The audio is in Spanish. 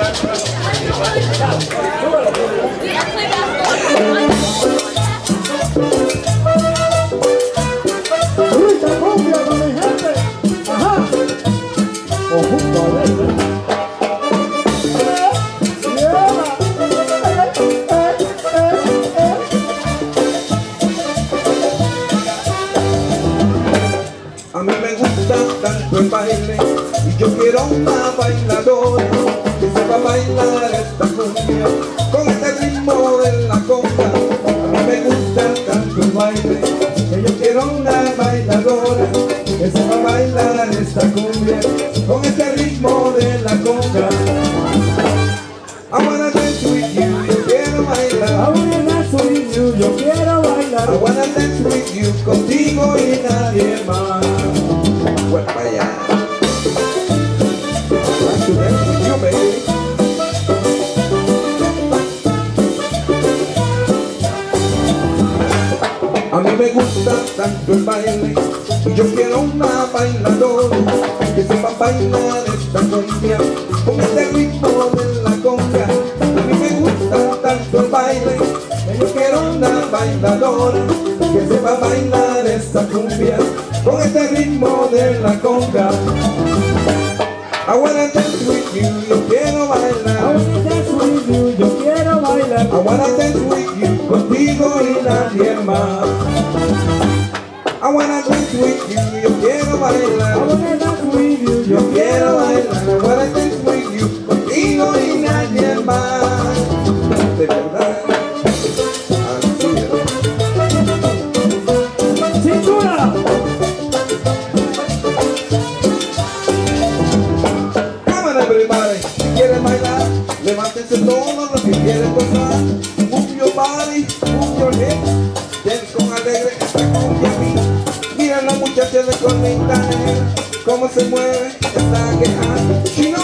cumbia con mi gente. Ajá. Conjunto alegre. A mí me gusta tanto el baile y yo quiero una bailadora que sepa bailar esta cumbia con este ritmo de la conga. A mí me gusta tanto el baile que yo quiero una bailadora que sepa bailar esta cumbia con este ritmo de la conga. I wanna dance with you, yo quiero bailar. I wanna dance with you, yo quiero bailar. I wanna dance with you, contigo y nadie más. Pues para allá. I want to dance with you, baby. A mí me gusta tanto el baile y yo quiero una bailadora que sepa bailar esta cumbia con este ritmo de la conga. A mí me gusta tanto el baile que yo quiero una bailadora que sepa bailar esta cumbia con este ritmo de la conga. I wanna dance with you, yo quiero bailar. I wanna dance with you, yo quiero bailar. I wanna dance with you, contigo y nadie más. I wanna dance with you, yo quiero bailar. I wanna dance with you, Yo quiero bailar. I wanna dance with you, contigo y nadie más. De verdad. Así es. ¡Cintura! Come on everybody, si quieren bailar, levántense todos los que quieren gozar. Move your body, move your hips, dance con alegre esta cumbia mía. Mira la muchacha de colita negra, cómo se mueve esta queja.